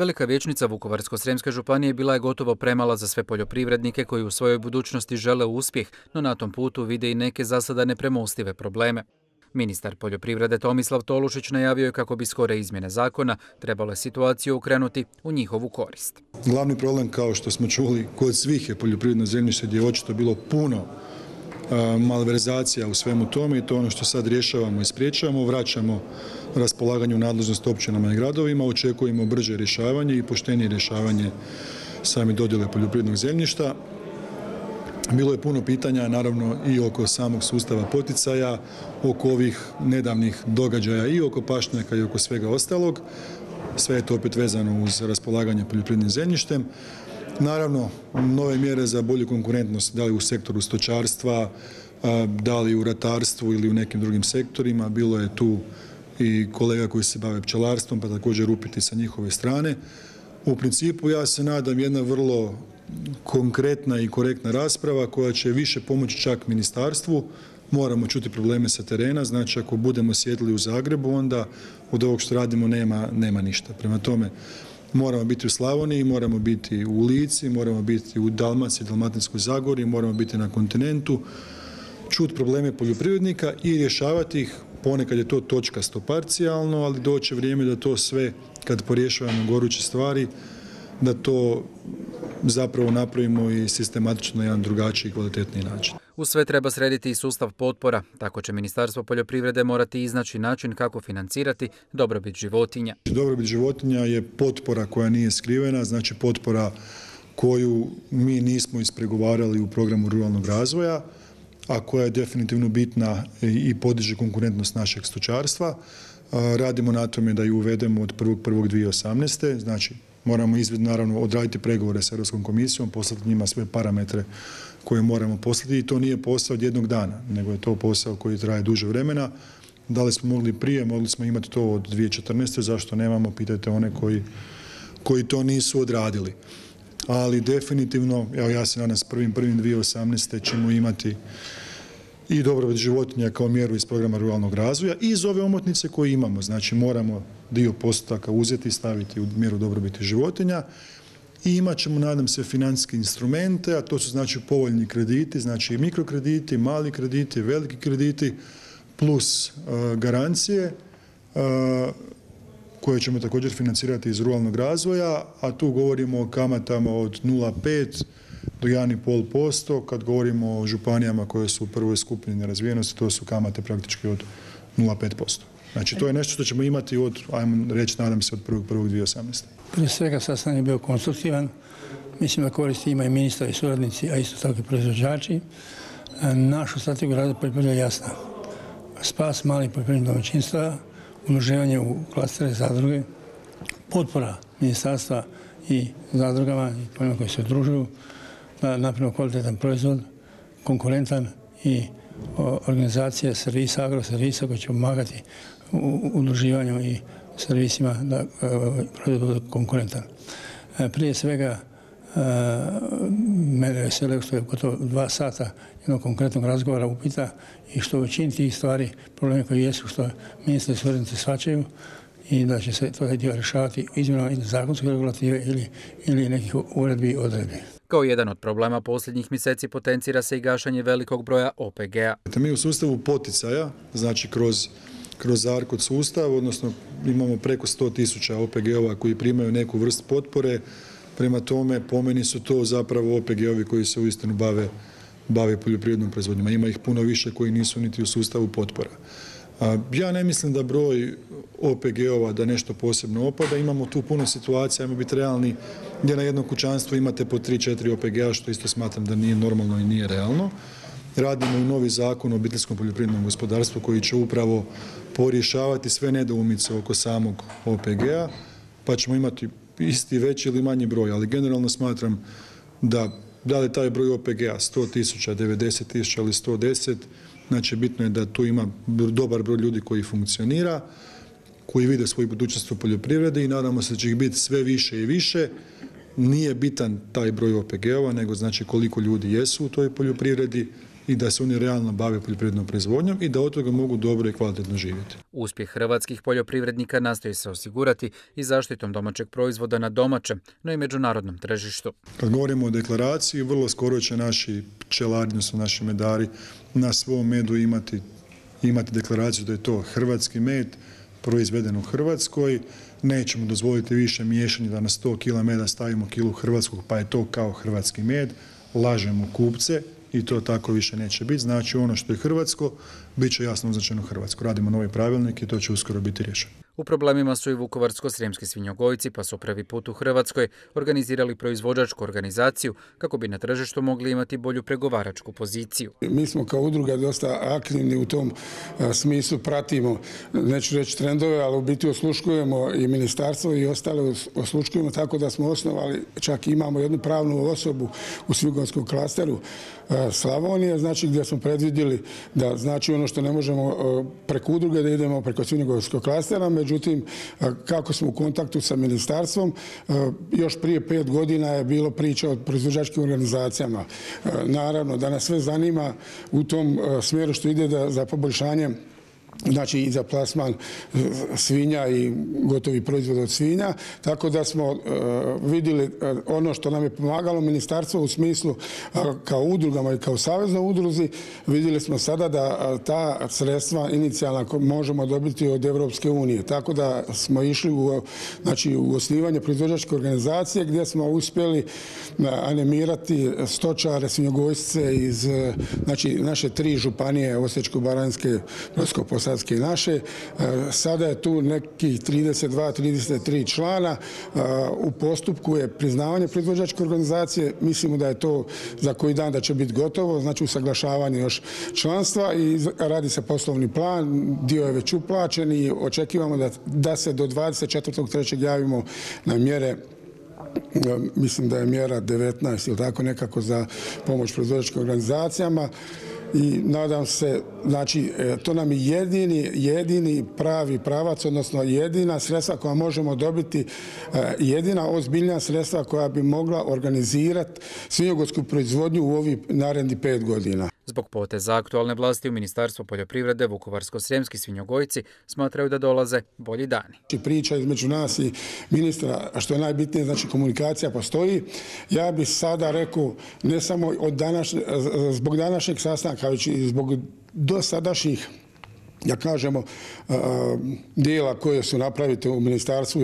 Velika vijećnica Vukovarsko-srijemske županije bila je gotovo premala za sve poljoprivrednike koji u svojoj budućnosti žele uspjeh, no na tom putu vide i neke za sada nepremostive probleme. Ministar poljoprivrede Tomislav Tolušić najavio je kako bi skore izmjene zakona trebale situaciju okrenuti u njihovu korist. Glavni problem, kao što smo čuli, kod svih je poljoprivredno zemljište gdje je očito bilo puno malverzacija u svemu tome i to ono što sad rješavamo i spriječavamo, vraćamo raspolaganju nadležnost općinama i gradovima, očekujemo brže rješavanje i poštenije rješavanje same dodjele poljoprivrednog zemljišta. Bilo je puno pitanja, naravno, i oko samog sustava poticaja, oko ovih nedavnih događaja i oko pašnjaka i oko svega ostalog. Sve je to opet vezano uz raspolaganje poljoprivrednim zemljištem. Naravno, nove mjere za bolju konkurentnost, da li u sektoru stočarstva, da li u ratarstvu ili u nekim drugim sektorima. Bilo je tu i kolega koji se bave pčelarstvom, pa također upiti sa njihove strane. U principu ja se nadam jedna vrlo konkretna i korektna rasprava koja će više pomoći čak ministarstvu. Moramo čuti probleme sa terena, znači ako budemo sjedili u Zagrebu, onda od ovog što radimo nema ništa. Prema tome, moramo biti u Slavoniji, moramo biti u Lici, moramo biti u Dalmaciji, Dalmatinskoj Zagori, moramo biti na kontinentu, čuti probleme poljoprivrednika i rješavati ih. Ponekad je to točkasto, parcijalno, ali doće vrijeme da to sve, kad porješavamo goruće stvari, da to zapravo napravimo i sistematično na jedan drugačiji i kvalitetniji način. Uz sve treba srediti i sustav potpora. Tako će Ministarstvo poljoprivrede morati iznaći način kako financirati dobrobit životinja. Dobrobit životinja je potpora koja nije skrivena, znači potpora koju mi nismo ispregovarali u programu ruralnog razvoja, a koja je definitivno bitna i podiže konkurentnost našeg stočarstva. Radimo na tome da ju uvedemo od 1.1.2018. Znači, moramo naravno odraditi pregovore sa Europskom komisijom, poslati njima sve parametre koje moramo poslati i to nije posao od jednog dana, nego je to posao koji traje duže vremena. Da li smo mogli prije, mogli smo imati to od 2014. Zašto nemamo, pitajte one koji to nisu odradili. Ali definitivno, evo ja se nadam s 1.1.2018. ćemo imati i dobrobit životinja kao mjeru iz programa ruralnog razvoja i iz ove omotnice koje imamo. Znači moramo dio postotaka uzeti i staviti u mjeru dobrobiti životinja i imat ćemo, nadam se, financijske instrumente, a to su znači povoljni krediti, znači mikrokrediti, mali krediti, veliki krediti plus garancije koje ćemo također financirati iz ruralnog razvoja, a tu govorimo o kamatama od 0,5 do 1,5%. Kad govorimo o županijama koje su u prvoj skupini nerazvijenosti, to su kamate praktički od 0,5%. Znači to je nešto što ćemo imati od, ajmo reći, nadam se, od 1.1.2018. Prije svega sastanak je bio konstruktivan. Mislim da koristi ima i ministar i suradnici, a isto tako i proizvođači. Našu strategiju razvoja poljoprivrede je jasna. Spas malih poljoprivrednih domaćinstava, udruživanje u klastere zadruge, potpora ministarstva i zadrugama i onima koji se udružuju, da napravimo kvalitetan proizvod, konkurentan i organizacije servisa, agroservisa koji će pomagati u udruživanju i servisima da proizvod bude konkurentan. Prije svega, mene veseli što je gotovo 2 sata jednog konkretnog razgovora upita i što u većini tih stvari, problemi koji jesu, što ministri i suradnici shvaćaju i da će se taj dio rješavati izmjenama i zakonske regulative ili nekih uredbi i odredbi. Kao jedan od problema posljednjih mjeseci potencira se i gašenje velikog broja OPG-a. Mi u sustavu poticaja, znači kroz ARKOD sustav, odnosno imamo preko 100.000 OPG-ova koji primaju neku vrstu potpore. Prema tome, po meni su to zapravo OPG-ovi koji se uistinu bave poljoprivrednom proizvodnjom. Ima ih puno više koji nisu niti u sustavu potpora. Ja ne mislim da broj OPG-ova da nešto posebno opada. Imamo tu puno situacija, ajmo biti realni, gdje na jedno kućanstvo imate po 3-4 OPG-a, što isto smatram da nije normalno i nije realno. Radimo i novi zakon o obiteljskom poljoprivrednom gospodarstvu koji će upravo porješavati sve nedoumice oko samog OPG-a, pa ćemo imati isti, veći ili manji broj, ali generalno smatram da li taj broj OPG-a 100.000, 90.000 ili 110, znači bitno je da tu ima dobar broj ljudi koji funkcionira, koji vide svoju budućnost u poljoprivredi i nadamo se da će ih biti sve više i više. Nije bitan taj broj OPG-ova, nego znači koliko ljudi jesu u toj poljoprivredi, i da se oni realno bave poljoprivrednom proizvodnjom i da od toga mogu dobro i kvalitetno živjeti. Uspjeh hrvatskih poljoprivrednika nastoji se osigurati i zaštitom domaćeg proizvoda na domaćem, no i međunarodnom tržištu. Kad govorimo o deklaraciji, vrlo skoro će naši pčelari, odnosno naši medari, na svom medu imati deklaraciju da je to hrvatski med, proizveden u Hrvatskoj. Nećemo dozvoliti više miješanje da na 100 kg meda stavimo kilu hrvatskog, pa je to kao hrvatski med. Lažemo kupce i to tako više neće biti. Znači ono što je hrvatsko, bit će jasno označeno hrvatsko. Radimo novi pravilnik i to će uskoro biti riješeno. U problemima su i vukovarsko-srijemski svinjogojci, pa su prvi put u Hrvatskoj organizirali proizvođačku organizaciju kako bi na tržištu mogli imati bolju pregovaračku poziciju. Mi smo kao udruga dosta aktivni u tom smislu, pratimo, neću reći trendove, ali u biti osluškujemo i ministarstvo i ostale osluškujemo, tako da smo osnovali, čak imamo jednu pravnu osobu u svinjogojskom klasteru Slavonije, znači gdje smo predvidjeli da znači ono što ne možemo preko udruge da idemo preko svinjogojskog klastera. Međutim, kako smo u kontaktu sa ministarstvom, još prije 5 godina je bilo priča o proizvođačkim organizacijama. Naravno da nas sve zanima u tom smjeru što ide za poboljšanje, znači i za plasman svinja i gotovi proizvod od svinja, tako da smo vidjeli ono što nam je pomagalo ministarstvo u smislu kao udrugama i kao saveznoj udruzi, vidjeli smo sada da ta sredstva inicijalna možemo dobiti od Europske unije, tako da smo išli u osnivanje proizvođačke organizacije gdje smo uspjeli animirati stočare, svinjogojce iz naše 3 županije, Osječko-baranjske, Brodsko-posavske i naše. Sada je tu nekih 32-33 člana. U postupku je priznavanje proizvođačke organizacije. Mislimo da je to za koji dan da će biti gotovo, znači usaglašavanje još članstva i radi se poslovni plan, dio je već uplaćen i očekivamo da se do 24.3. javimo na mjere, mislim da je mjera 19 ili tako nekako za pomoć proizvođačkim organizacijama. I nadam se, znači, to nam je jedini pravi pravac, odnosno jedina sredstva koja možemo dobiti, jedina ozbiljna sredstva koja bi mogla organizirati svinjogojsku proizvodnju u ovih narednih 5 godina. Zbog poteza aktualne vlasti u Ministarstvu poljoprivrede vukovarsko-srijemski svinjogojci smatraju da dolaze bolji dani. Priča između nas i ministra, što je najbitnije, znači komunikacija postoji. Ja bih sada rekao, ne samo zbog današnjeg sastanka, već i zbog dosadašnjih, da kažemo, dijela koje su napravite u ministarstvu,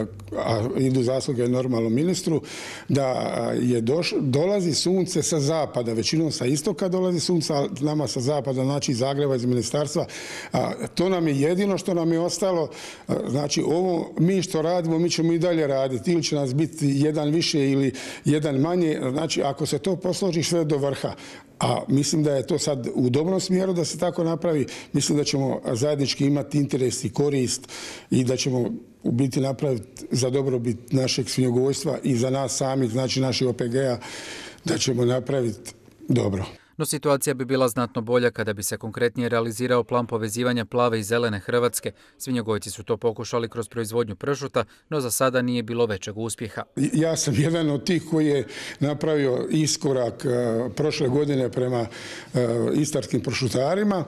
a idu zasluge normalnom ministru, da dolazi sunce sa zapada, većinom sa istoka dolazi sunce, a nama sa zapada, znači iz Zagreba, iz ministarstva. To nam je jedino što nam je ostalo. Znači, ovo mi što radimo, mi ćemo i dalje raditi. Ili će nas biti jedan više ili jedan manje. Znači, ako se to posloži sve do vrha, a mislim da je to sad u dobrom smjeru da se tako napravi, mislim da ćemo zajednički imati interes i korist i da ćemo u biti napraviti za dobrobit našeg svinjogojstva i za nas samih, znači naših OPG-a, da ćemo napraviti dobro. No situacija bi bila znatno bolja kada bi se konkretnije realizirao plan povezivanja plave i zelene Hrvatske. Svinjogojci su to pokušali kroz proizvodnju pršuta, no za sada nije bilo većeg uspjeha. Ja sam jedan od tih koji je napravio iskorak prošle godine prema istarskim pršutarima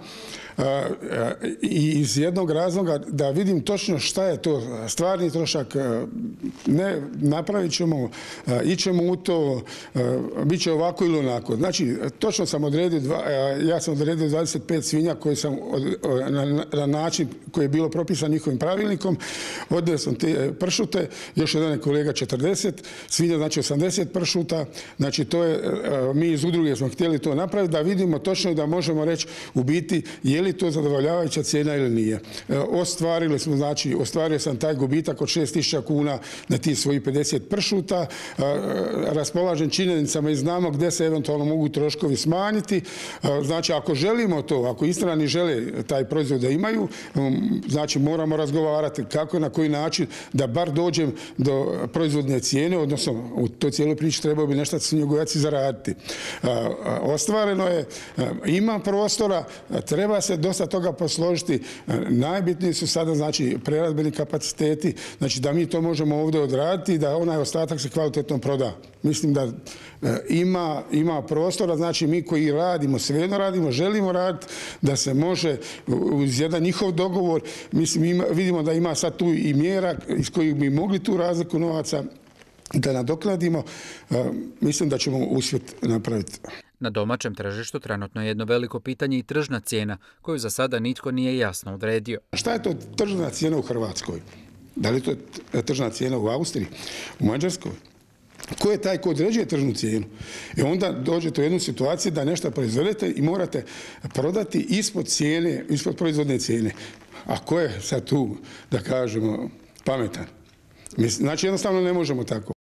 i iz jednog razloga da vidim točno šta je to stvarni trošak. Ne, napravit ćemo, ićemo u to, bit će ovako ili onako. Znači, točno sam odredio 25 svinja koje sam na način koji je bilo propisan njihovim pravilnikom. Odnio sam te pršute, još jedan je kolega 40 svinja, znači 80 pršuta. Znači, to je, mi iz udruge smo htjeli to napraviti, da vidimo točno i da možemo reći u biti je li to zadovoljavajuća cijena ili nije. Ostvarili smo, znači, ostvario sam taj gubitak od 6.000 kuna na tih svojih 50 pršuta. Raspolažem činjenicama i znamo gdje se eventualno mogu troškovi smanjiti. Znači, ako želimo to, ako Istrani žele taj proizvod da imaju, znači moramo razgovarati kako i na koji način da bar dođem do proizvodne cijene, odnosno u toj cijeloj priči trebao bi nešto svinjogojac zaraditi. Ostvareno je, ima prostora, treba se dosta toga posložiti. Najbitniji su sada, znači, preradbeni kapaciteti, znači da mi to možemo ovdje odraditi i da onaj ostatak se kvalitetno proda. Mislim da ima prostora, znači mi koji koji radimo, svejedno radimo, želimo raditi, da se može uz jedan njihov dogovor, mislim, vidimo da ima sad tu i mjera iz kojih bi mogli tu razliku novaca da nadoknadimo, mislim da ćemo uspjeti napraviti. Na domaćem tržištu trenutno je jedno veliko pitanje i tržna cijena, koju za sada nitko nije jasno odredio. Šta je to tržna cijena u Hrvatskoj? Da li je to tržna cijena u Austriji, u Mađarskoj? Ko je taj ko određuje tržnu cijenu? I onda dođete u jednu situaciju da nešto proizvedete i morate prodati ispod cijene, ispod proizvodne cijene. A ko je sad tu, da kažemo, pametan? Znači jednostavno ne možemo tako.